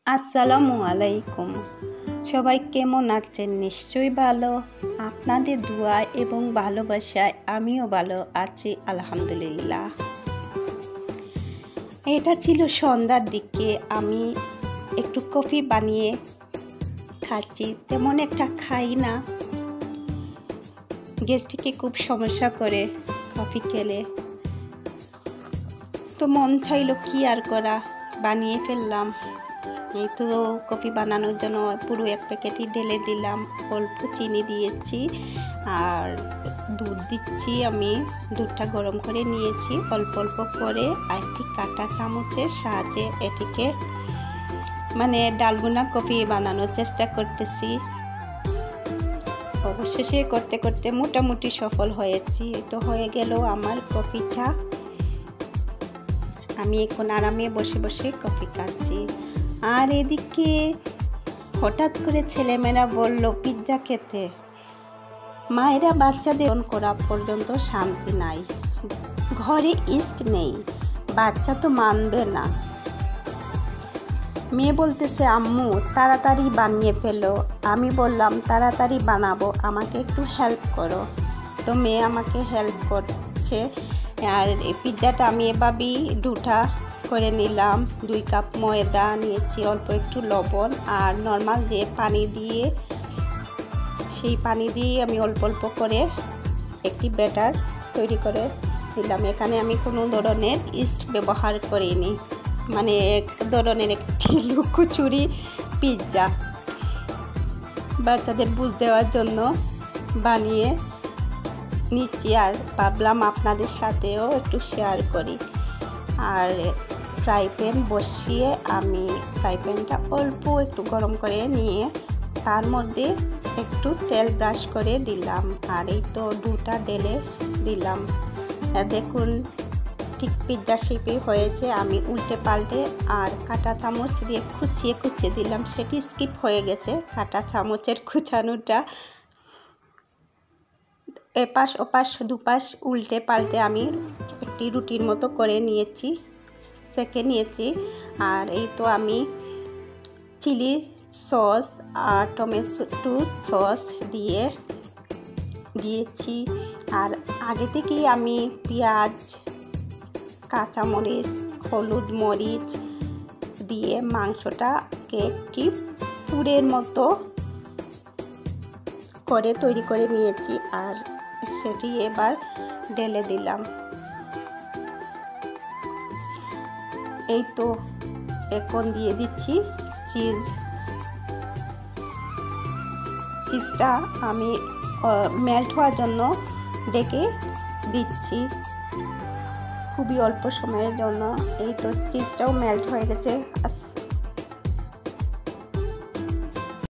আসসালামু আলাইকুম। সবাই কেমন আছেন? নিশ্চয়ই ভালো। আপনাদের দোয়া এবং ভালোবাসায় আমিও ভালো আছি, আলহামদুলিল্লাহ। এটা ছিল সন্ধ্যার দিকে। আমি একটু কফি বানিয়ে খাচ্ছি। তেমন একটা খাই না, গ্যাস্ট্রিকে খুব সমস্যা করে কফি খেলে। তো মন চাইলো কি আর করা, বানিয়ে ফেললাম। এই তো কফি বানানোর জন্য পুরো এক প্যাকেটই ঢেলে দিলাম। অল্প চিনি দিয়েছি আর দুধ দিচ্ছি। আমি দুধটা গরম করে নিয়েছি অল্প অল্প করে। আর একটি কাঁটা চামচের সাহায্যে এটিকে ডালগোনা কফি বানানোর চেষ্টা করতেছি। অবশেষে করতে করতে মোটামুটি সফল হয়েছি। তো হয়ে গেল আমার কফি চা। আমি এখন আরামে বসে বসে কফি খাচ্ছি। আর এদিকে হঠাৎ করে ছেলেমেয়েরা বলল পিৎজা খেতে। মায়েরা বাচ্চাদের অন করা পর্যন্ত শান্তি নাই। ঘরে ইস্ট নেই, বাচ্চা তো মানবে না। মেয়ে বলতেছে আম্মু তাড়াতাড়ি বানিয়ে ফেলো। আমি বললাম তাড়াতাড়ি বানাবো, আমাকে একটু হেল্প করো। তো মেয়ে আমাকে হেল্প করছে। আর এই পিৎজাটা আমি এভাবেই ডুটা করে নিলাম। 2 কাপ ময়দা নিয়েছি, অল্প একটু লবণ আর নর্মাল যে পানি দিয়ে, সেই পানি দিয়ে আমি অল্প অল্প করে একটি ব্যাটার তৈরি করে নিলাম। এখানে আমি কোনো ধরনের ইস্ট ব্যবহার করিনি, এক ধরনের একটি লুকোচুরি পিৎজা বাচ্চাদের বুঝ দেওয়ার জন্য বানিয়ে নিচ্ছি। আর ভাবলাম আপনাদের সাথেও একটু শেয়ার করি। আর ফ্রাই প্যান বসিয়ে আমি ফ্রাই প্যানটা অল্প একটু গরম করে নিয়ে তার মধ্যে একটু তেল ব্রাশ করে দিলাম। আর এই তো ডুটা ঢেলে দিলাম। দেখুন ঠিক পিৎজা শেপে হয়েছে। আমি উল্টে পাল্টে আর কাঁটা চামচ দিয়ে খুঁচিয়ে খুঁচিয়ে দিলাম। সেটি স্কিপ হয়ে গেছে, কাঁটা চামচের খুঁচানোটা। এপাশ ওপাশ দুপাশ উল্টে পাল্টে আমি একটি রুটির মতো করে নিয়েছি, সেঁকে নিয়েছি। আর এই তো আমি চিলি সস আর টমেটো সস দিয়েছি। আর আগে থেকেই আমি পেঁয়াজ, কাঁচামরিচ, হলুদ মরিচ দিয়ে মাংসটাকে একটি পুরের মতো করে তৈরি করে নিয়েছি। আর সেটি এবার ঢেলে দিলাম। এই তো এখন দিয়ে দিচ্ছি চিজটা আমি মেল্ট হওয়ার জন্য ডেকে দিচ্ছি খুবই অল্প সময়ের জন্য। এই তো চিজটাও মেল্ট হয়ে গেছে।